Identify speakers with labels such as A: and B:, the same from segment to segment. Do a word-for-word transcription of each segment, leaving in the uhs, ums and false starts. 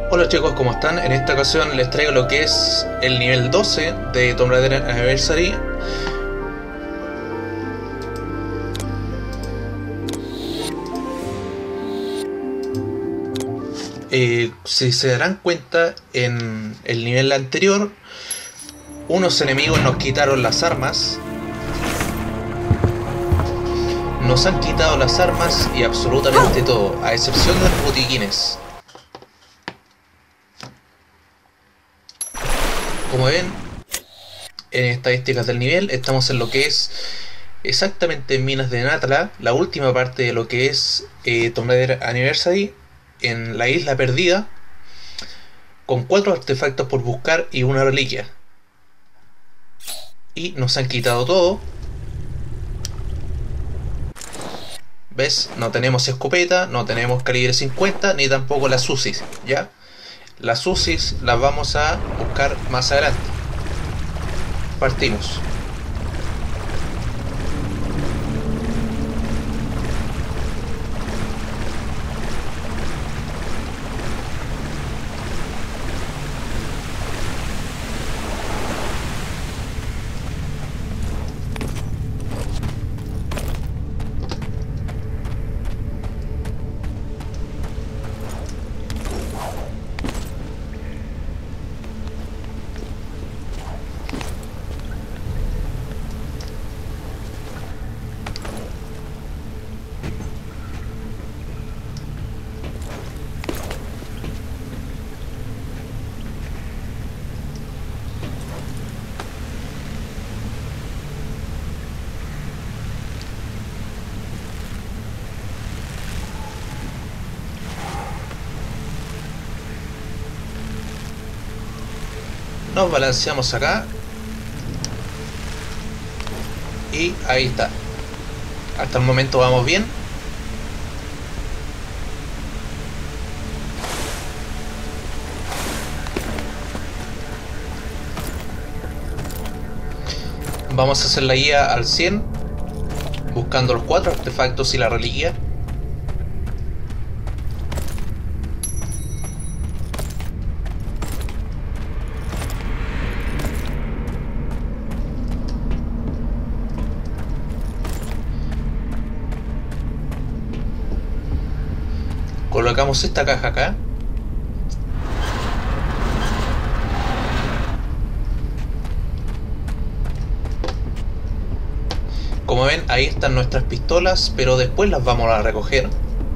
A: Hola chicos, ¿cómo están? En esta ocasión les traigo lo que es el nivel doce de Tomb Raider Anniversary. Eh, si se darán cuenta, en el nivel anterior unos enemigos nos quitaron las armas. Nos han quitado las armas y absolutamente todo, a excepción de los botiquines. Como ven, en estadísticas del nivel estamos en lo que es exactamente en Minas de Natla, la última parte de lo que es eh, Tomb Raider Anniversary, en la isla perdida, con cuatro artefactos por buscar y una reliquia. Y nos han quitado todo. ¿Ves? No tenemos escopeta, no tenemos calibre cincuenta, ni tampoco las U C Is, ¿ya? Las U C Is las vamos a buscar más adelante. Partimos. Nos balanceamos acá. Y ahí está. Hasta el momento vamos bien. Vamos a hacer la guía al cien, buscando los cuatro artefactos y la reliquia. Colocamos esta caja acá. Como ven, ahí están nuestras pistolas, pero después las vamos a recoger.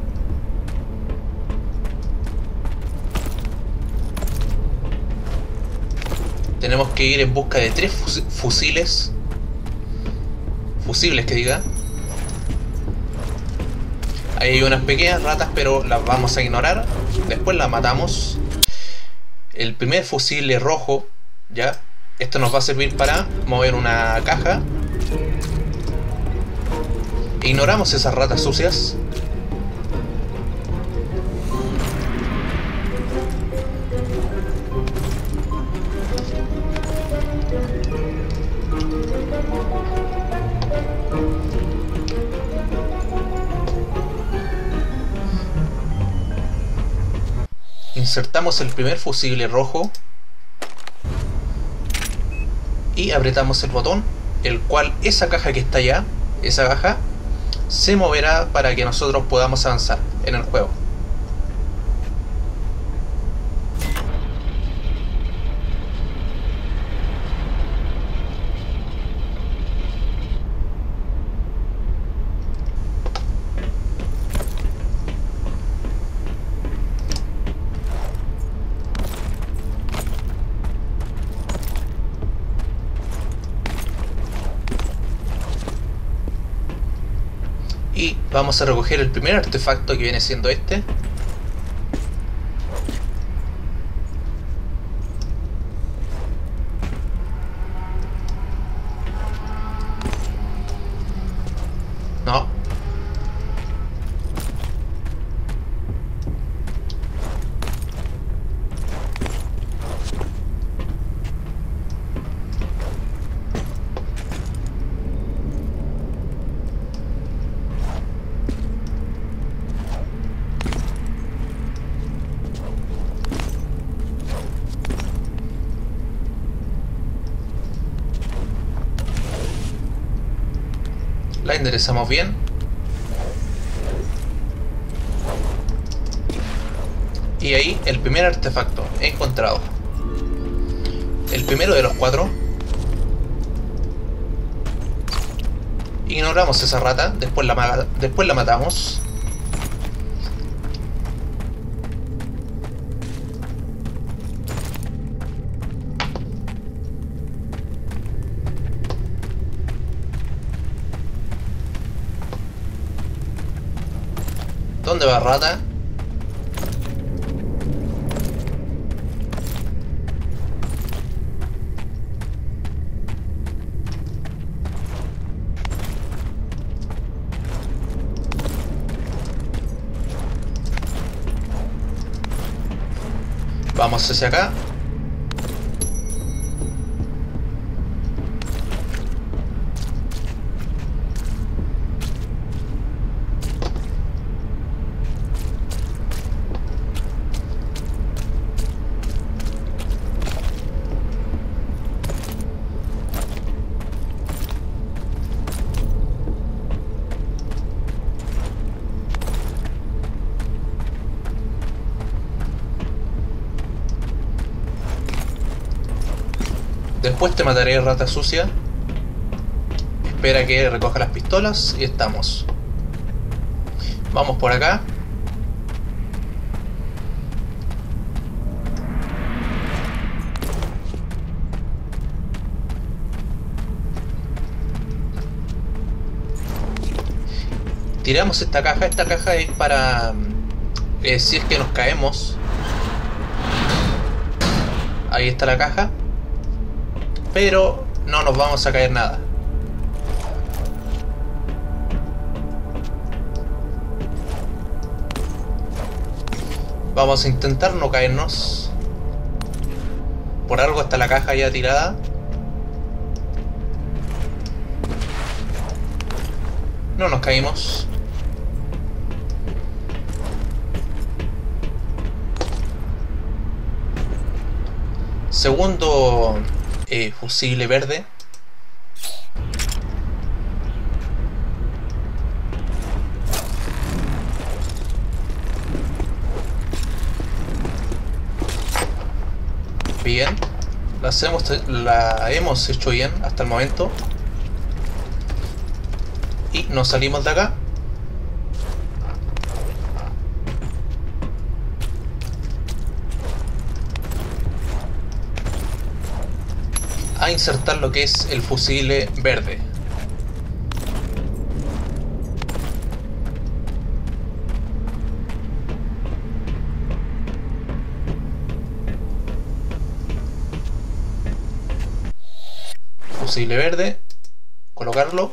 A: Tenemos que ir en busca de tres fus fusiles. Fusibles que diga. Ahí hay unas pequeñas ratas, pero las vamos a ignorar. Después las matamos. El primer fusible rojo, ya. Esto nos va a servir para mover una caja. Ignoramos esas ratas sucias. Insertamos el primer fusible rojo y apretamos el botón, el cual esa caja que está allá, esa caja, se moverá para que nosotros podamos avanzar en el juego. Y vamos a recoger el primer artefacto, que viene siendo este. No. La enderezamos bien. Y ahí el primer artefacto encontrado. El primero de los cuatro. Ignoramos esa rata, después la, después la matamos. ¿Dónde va rata? Vamos hacia acá. Después te mataré, rata sucia. Espera que recoja las pistolas y estamos. Vamos por acá. Tiramos esta caja. Esta caja es para... Eh, si es que nos caemos. Ahí está la caja. Pero no nos vamos a caer nada. Vamos a intentar no caernos. Por algo está la caja ya tirada. No nos caímos. Segundo eh, fusible verde. Bien, la hemos, la hemos hecho bien hasta el momento. Y nos salimos de acá. A insertar lo que es el fusible verde. Fusible verde, colocarlo.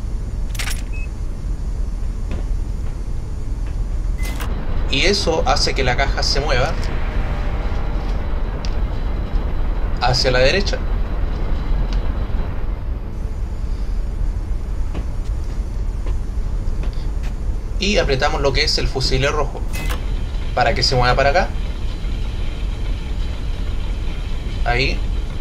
A: Y eso hace que la caja se mueva hacia la derecha. Y apretamos lo que es el fusible rojo para que se mueva para acá. Ahí.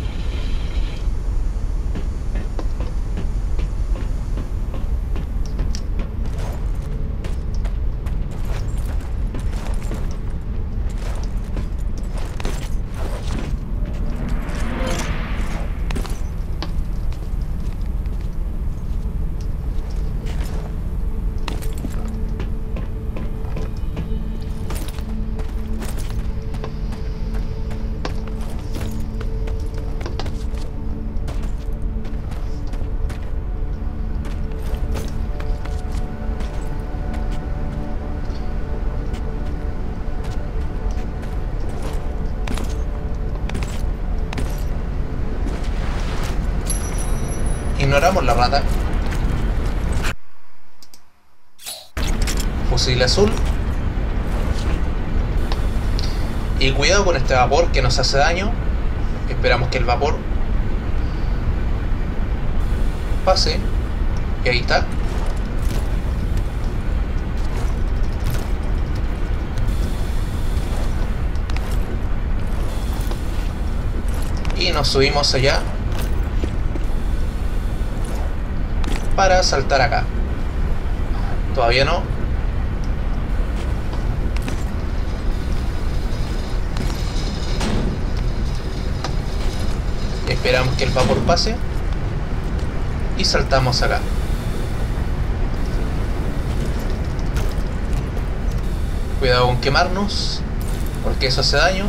A: Ignoramos la rata. Fusible azul. Y cuidado con este vapor que nos hace daño. Esperamos que el vapor pase. Y ahí está. Y nos subimos allá para saltar acá. Todavía no. Esperamos que el vapor pase y saltamos acá. Cuidado con quemarnos, porque eso hace daño.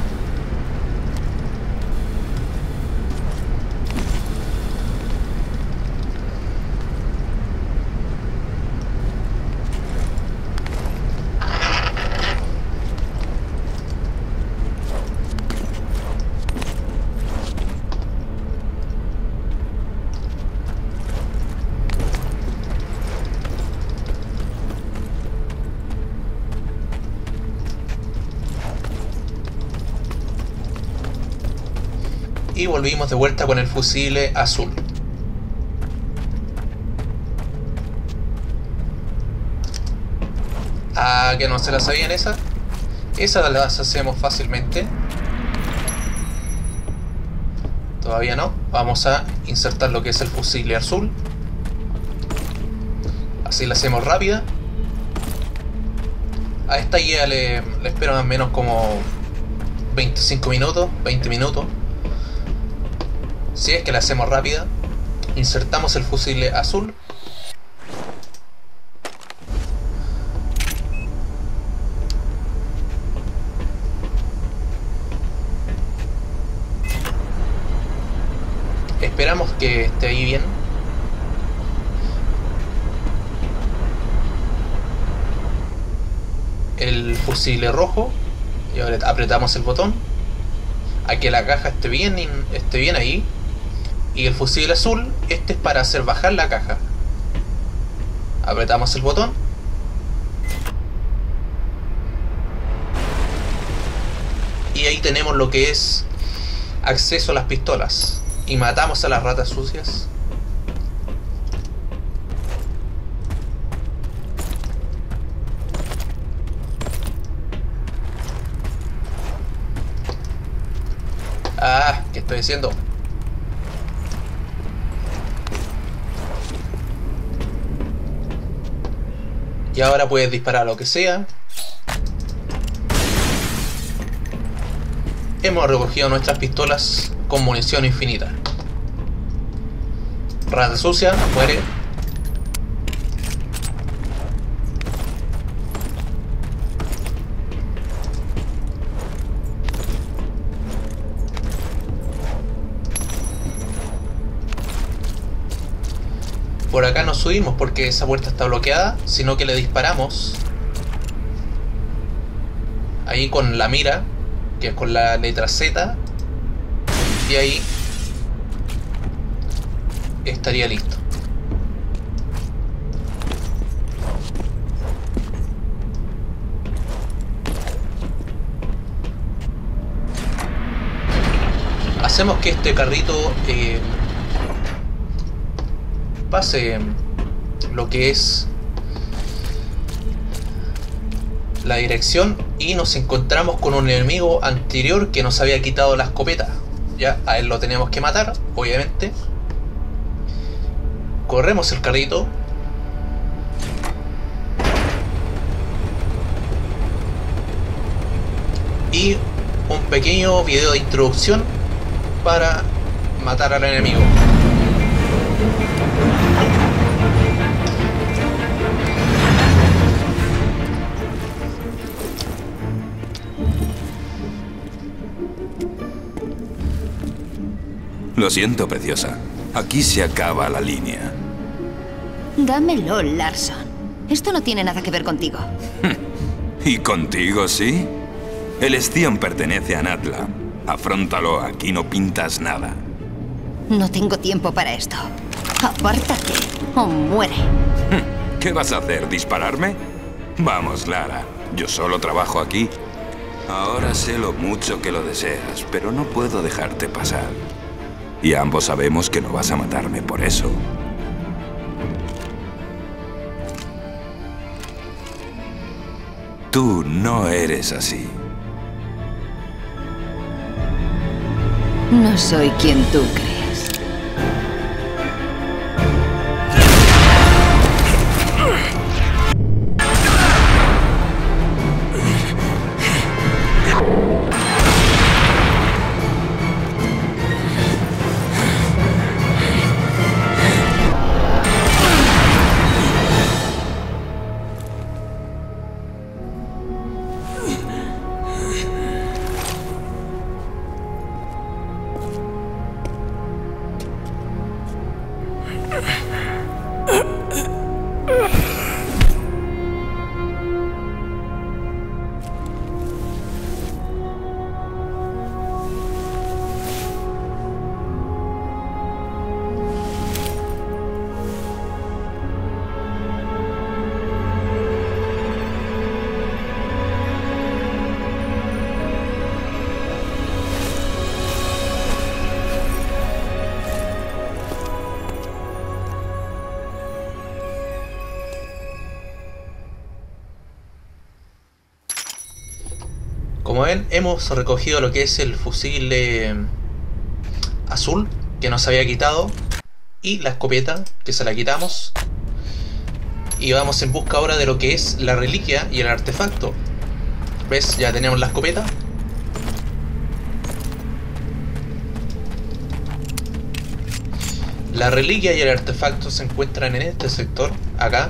A: Y volvimos de vuelta con el fusible azul. Ah, que no se la sabían esa. Esa las hacemos fácilmente. Todavía no. Vamos a insertar lo que es el fusible azul. Así la hacemos rápida. A esta guía le, le espero más o menos como veinticinco minutos, veinte minutos. Si es que la hacemos rápida, insertamos el fusible azul. Esperamos que esté ahí bien. El fusible rojo. Y ahora apretamos el botón a que la caja esté bien, esté bien ahí. Y el fusible azul, este es para hacer bajar la caja. Apretamos el botón. Y ahí tenemos lo que es acceso a las pistolas. Y matamos a las ratas sucias. Ah, ¿qué estoy haciendo? Y ahora puedes disparar lo que sea. Hemos recogido nuestras pistolas con munición infinita. Rata sucia, muere. Por acá no subimos porque esa puerta está bloqueada, sino que le disparamos ahí con la mira, que es con la letra Z, y ahí estaría listo. Hacemos que este carrito eh, pase lo que es la dirección y nos encontramos con un enemigo anterior que nos había quitado la escopeta. Ya a él lo tenemos que matar, obviamente. Corremos el carrito. Y un pequeño video de introducción para matar al enemigo.
B: Lo siento, preciosa. Aquí se acaba la línea.
C: Dámelo, Larson. Esto no tiene nada que ver contigo.
B: ¿Y contigo sí? El Stion pertenece a Natla. Afróntalo, aquí no pintas nada.
C: No tengo tiempo para esto. Apártate o muere.
B: ¿Qué vas a hacer? ¿Dispararme? Vamos, Lara. Yo solo trabajo aquí. Ahora sé lo mucho que lo deseas, pero no puedo dejarte pasar. Y ambos sabemos que no vas a matarme por eso. Tú no eres así.
C: No soy quien tú crees.
A: Como ven, hemos recogido lo que es el fusible azul que nos había quitado y la escopeta que se la quitamos, y vamos en busca ahora de lo que es la reliquia y el artefacto. ¿Ves? Ya tenemos la escopeta. La reliquia y el artefacto se encuentran en este sector, acá.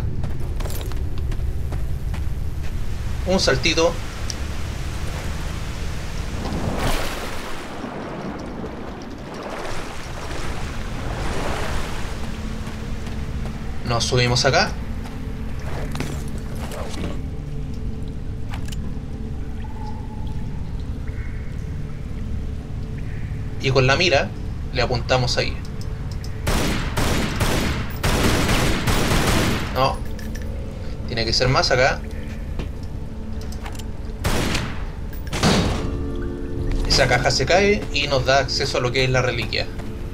A: Un saltito. Nos subimos acá. Y con la mira le apuntamos ahí. No. Tiene que ser más acá. Esa caja se cae y nos da acceso a lo que es la reliquia.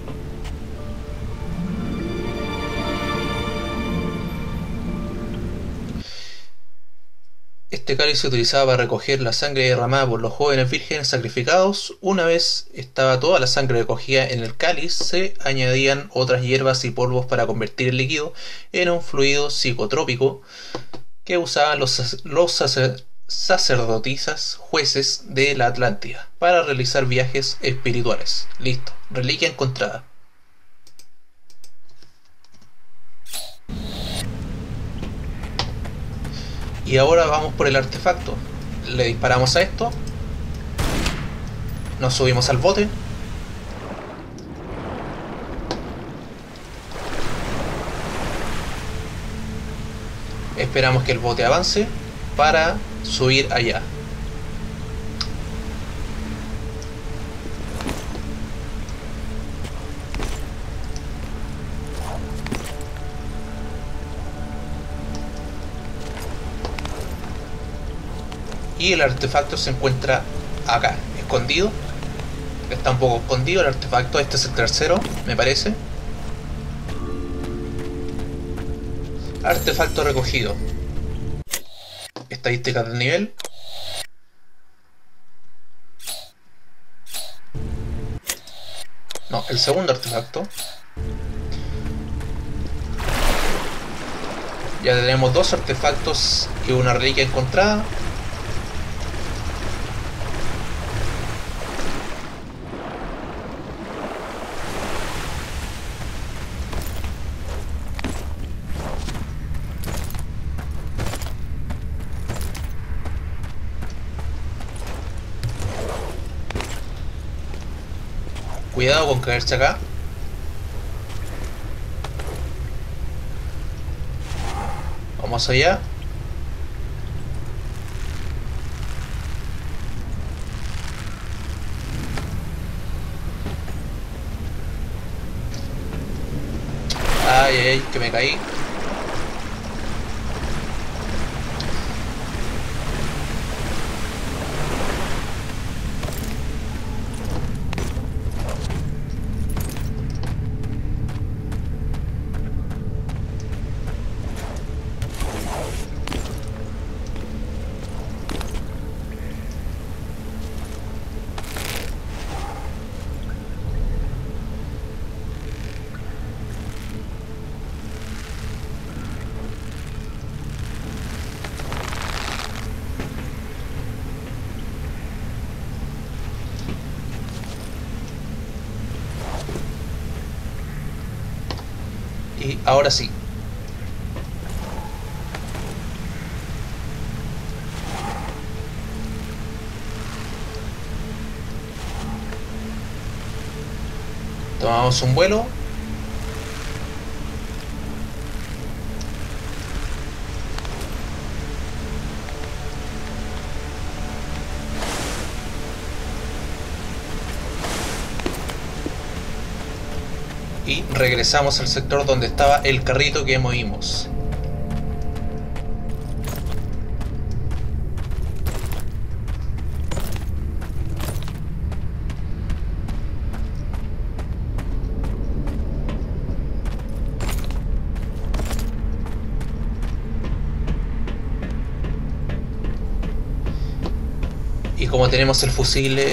A: Este cáliz se utilizaba para recoger la sangre derramada por los jóvenes vírgenes sacrificados. Una vez estaba toda la sangre recogida en el cáliz, se añadían otras hierbas y polvos para convertir el líquido en un fluido psicotrópico que usaban los, los sacer, sacerdotisas jueces de la Atlántida para realizar viajes espirituales. Listo, reliquia encontrada. Y ahora vamos por el artefacto. Le disparamos a esto. Nos subimos al bote. Esperamos que el bote avance para subir allá. Y el artefacto se encuentra acá, escondido. Está un poco escondido el artefacto. Este es el tercero, me parece. Artefacto recogido. Estadísticas del nivel. No, el segundo artefacto. Ya tenemos dos artefactos y una reliquia encontrada. Cuidado con caerse acá. Vamos allá. Ay, ay, ay, que me caí. Y ahora sí. Tomamos un vuelo. Y regresamos al sector donde estaba el carrito que movimos. Y como tenemos el fusible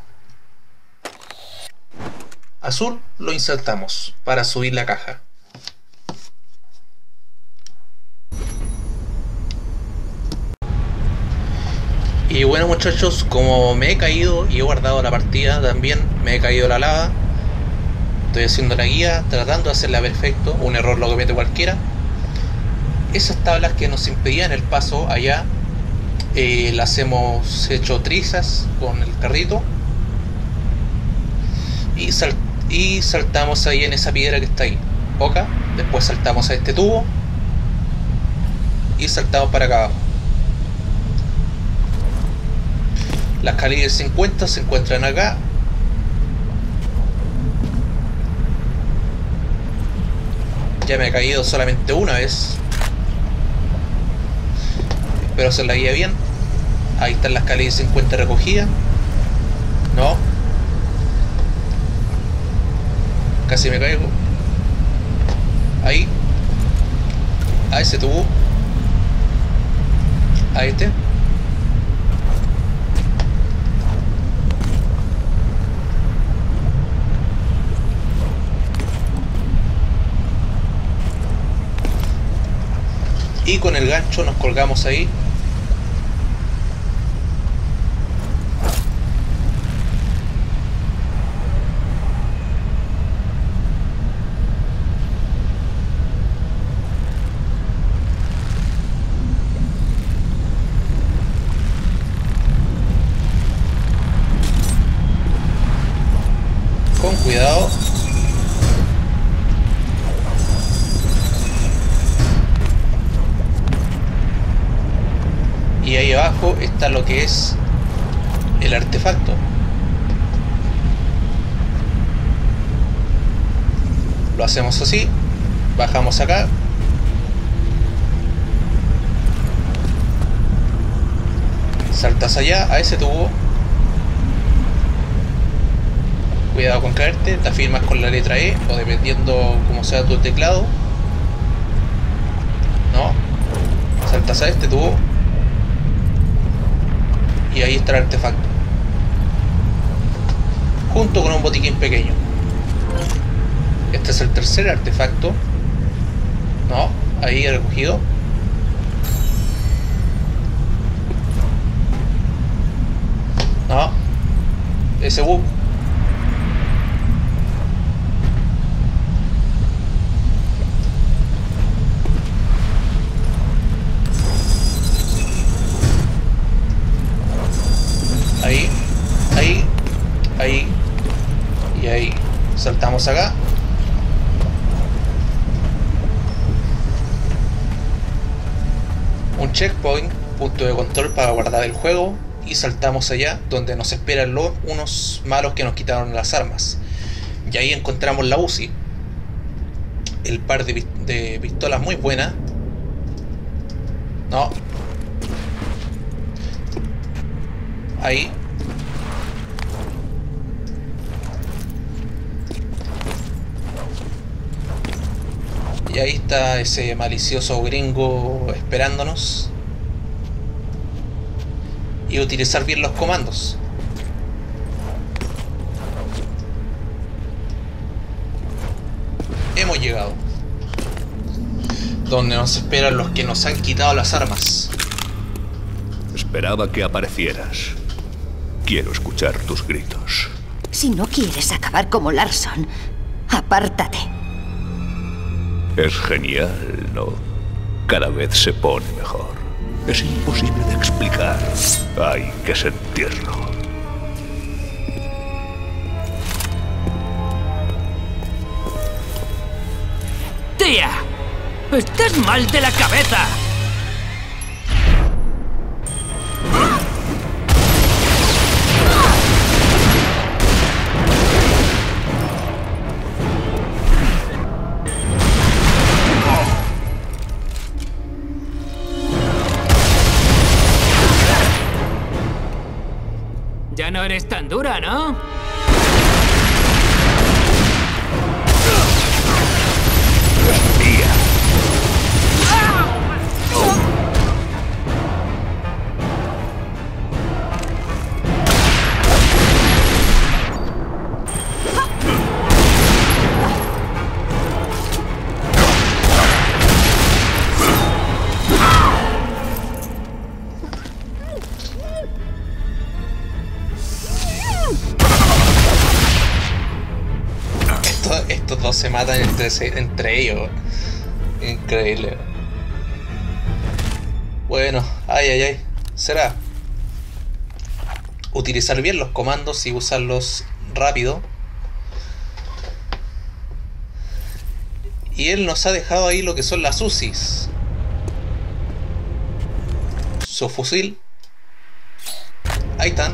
A: azul, lo insertamos para subir la caja. Y bueno, muchachos, como me he caído y he guardado la partida, también me he caído la lava. Estoy haciendo la guía, tratando de hacerla perfecto, un error lo comete cualquiera. Esas tablas que nos impedían el paso allá, eh, las hemos hecho trizas con el carrito y, sal y saltamos ahí en esa piedra que está ahí, poca. Después saltamos a este tubo y saltamos para acá abajo. Las calibres cincuenta se encuentran acá. Ya me he caído solamente una vez. Espero hacer la guía bien. Ahí están las calibres cincuenta recogidas. No. Casi me caigo. Ahí. A ese tubo. A este. Y con el gancho nos colgamos ahí. Con cuidado. Y ahí abajo está lo que es el artefacto. Lo hacemos así, bajamos acá, saltas allá a ese tubo, cuidado con caerte, te afirmas con la letra E o dependiendo como sea tu teclado. No, saltas a este tubo y ahí está el artefacto junto con un botiquín pequeño. Este es el tercer artefacto. No, ahí he recogido. No, ese bug. Ahí, ahí, ahí y ahí. Saltamos acá. Un checkpoint, punto de control para guardar el juego. Y saltamos allá donde nos esperan los, unos malos que nos quitaron las armas. Y ahí encontramos la Uzi. El par de, de pistolas muy buenas. No. Ahí. Y ahí está ese malicioso gringo esperándonos. Y utilizar bien los comandos. Hemos llegado donde nos esperan los que nos han quitado las armas.
D: Esperaba que aparecieras. Quiero escuchar tus gritos.
C: Si no quieres acabar como Larson, apártate.
D: Es genial, ¿no? Cada vez se pone mejor. Es imposible de explicar. Hay que sentirlo.
E: ¡Tía! ¡Estás mal de la cabeza! Ya no eres tan dura, ¿no?
D: Tía.
A: se matan entre, entre ellos. Increíble. Bueno, ay, ay, ay. Será utilizar bien los comandos y usarlos rápido. Y él nos ha dejado ahí lo que son las U Z Is. Su fusil. Ahí están.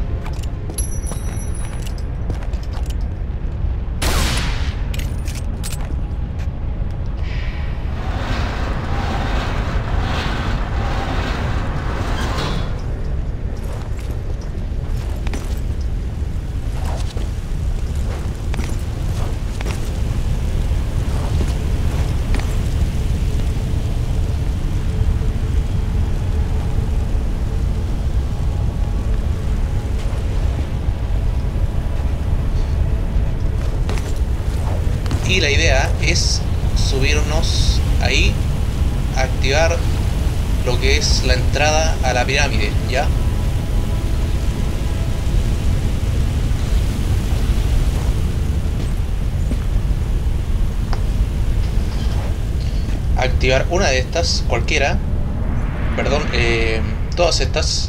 A: Y la idea es subirnos ahí, activar lo que es la entrada a la pirámide, ¿ya? Activar una de estas, cualquiera, perdón, eh, todas estas.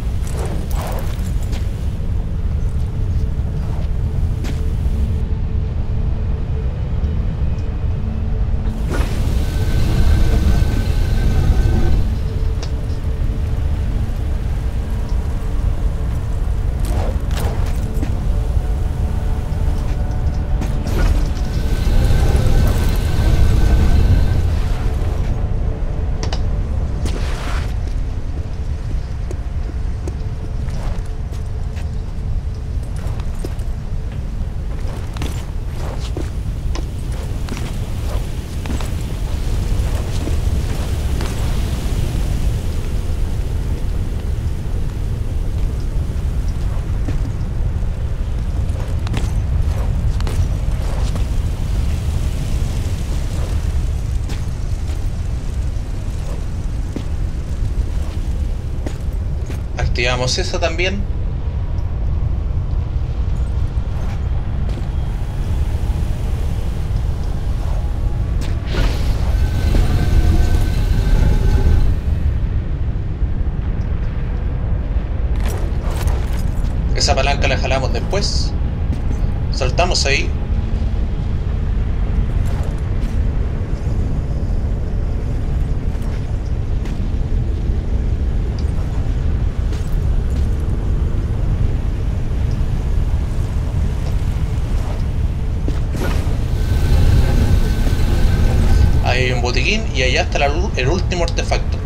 A: Activamos esa también. Esa palanca la jalamos después. Saltamos ahí. Hay un botiquín y allá está la, el último artefacto.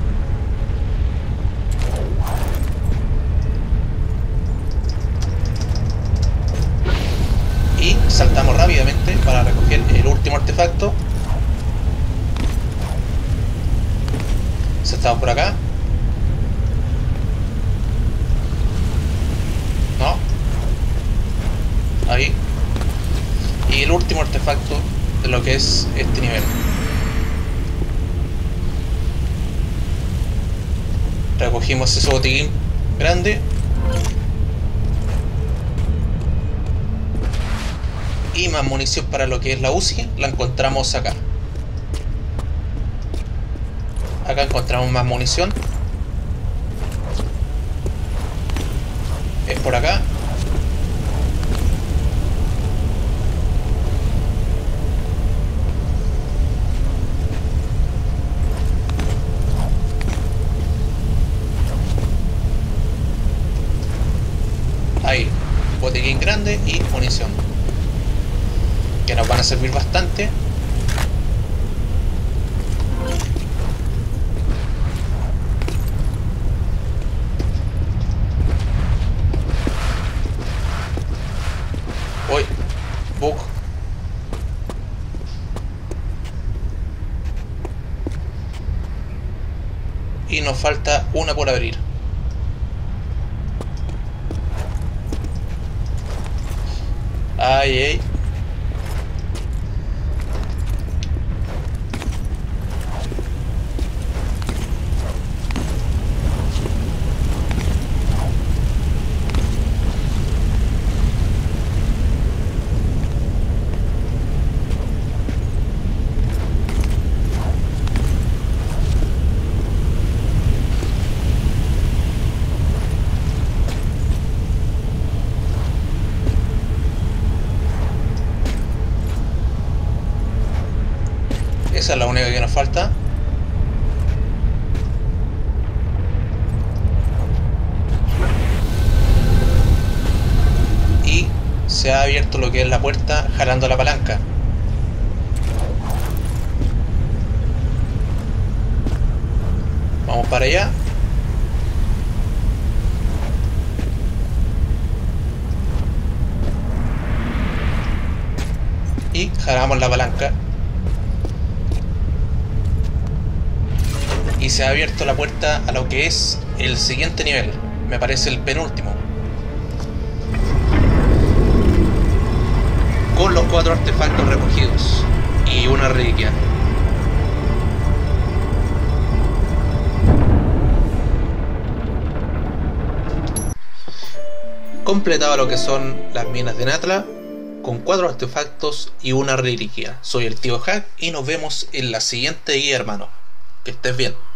A: Y saltamos rápidamente para recoger el último artefacto. Saltamos por acá. No. Ahí. Y el último artefacto de lo que es este nivel. Recogimos ese botiquín grande. Y más munición para lo que es la U Z I la encontramos acá. Acá encontramos más munición. Es por acá. Ahí, botiquín grande y munición, que nos van a servir bastante. Uy, bug. Y nos falta una por abrir. Ay, ay. Esa es la única que nos falta. Y se ha abierto lo que es la puerta jalando la palanca. Vamos para allá. Y jalamos la palanca. Y se ha abierto la puerta a lo que es el siguiente nivel. Me parece el penúltimo. Con los cuatro artefactos recogidos. Y una reliquia. Completaba lo que son las minas de Natla con cuatro artefactos y una reliquia. Soy el tío Hack y nos vemos en la siguiente guía, hermano. Que estés bien.